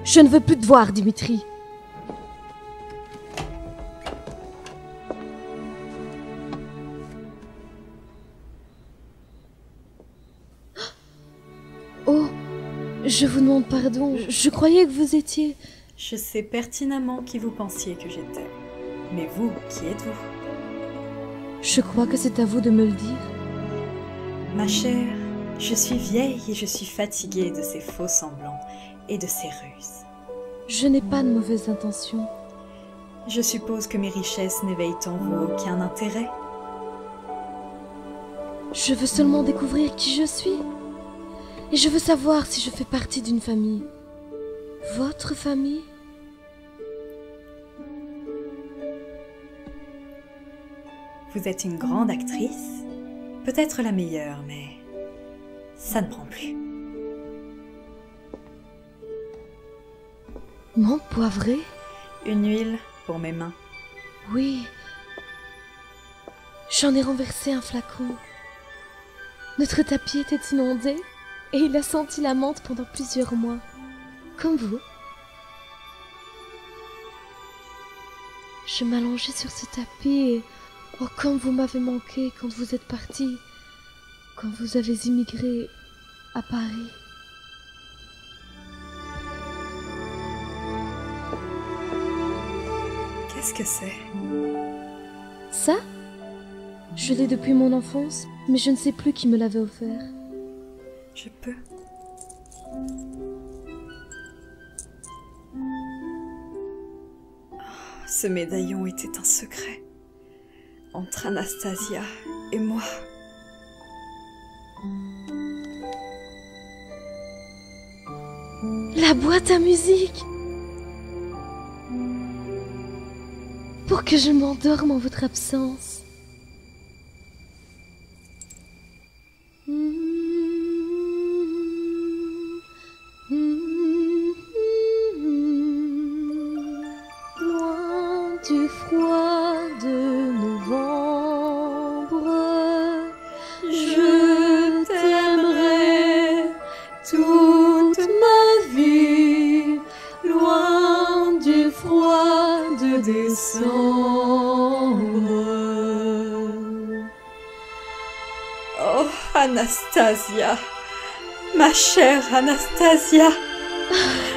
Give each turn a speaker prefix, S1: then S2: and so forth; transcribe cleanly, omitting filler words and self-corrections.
S1: Je ne veux plus te voir, Dimitri. Oh, je vous demande pardon. Je croyais que vous étiez...
S2: Je sais pertinemment qui vous pensiez que j'étais. Mais vous, qui êtes-vous?
S1: Je crois que c'est à vous de me le dire.
S2: Ma chère, je suis vieille et je suis fatiguée de ces faux semblants et de ces ruses.
S1: Je n'ai pas de mauvaises intentions.
S2: Je suppose que mes richesses n'éveillent en vous aucun intérêt.
S1: Je veux seulement découvrir qui je suis. Et je veux savoir si je fais partie d'une famille. Votre famille?
S2: Vous êtes une grande actrice, peut-être la meilleure, mais ça ne prend plus.
S1: Menthe poivrée?
S2: Une huile pour mes mains.
S1: Oui. J'en ai renversé un flacon. Notre tapis était inondé et il a senti la menthe pendant plusieurs mois. Comme vous. Je m'allongeais sur ce tapis et... Oh, comme vous m'avez manqué quand vous êtes parti, quand vous avez immigré à Paris.
S2: Qu'est-ce que c'est?
S1: Ça? Je l'ai depuis mon enfance, mais je ne sais plus qui me l'avait offert.
S2: Je peux. Oh, ce médaillon était un secret. Entre Anastasia et moi.
S1: La boîte à musique! Pour que je m'endorme en votre absence. Loin du froid de novembre, je t'aimerai toute ma vie. Loin du froid de décembre.
S2: Oh, Anastasia, ma chère Anastasia.